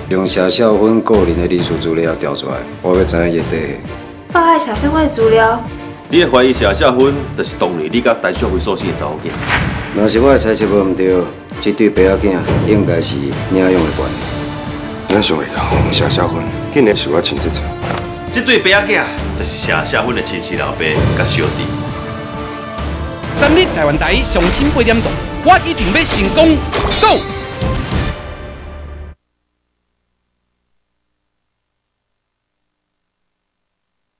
用谢少芬个人的历史资料调出来，我要知影伊的底细。 报害谢少芬的资料。 你会怀疑谢少芬，就是当年你甲陈淑慧所生的查某囝。 若是我的猜测无毋对，这对白仔囝应该是领养的关系。 咱想会到谢少芬，竟然是我亲戚做。 这对白仔囝就是谢少芬的亲戚老爸甲小弟。 3立台湾台上新8点档，我一定要成功 ，Go！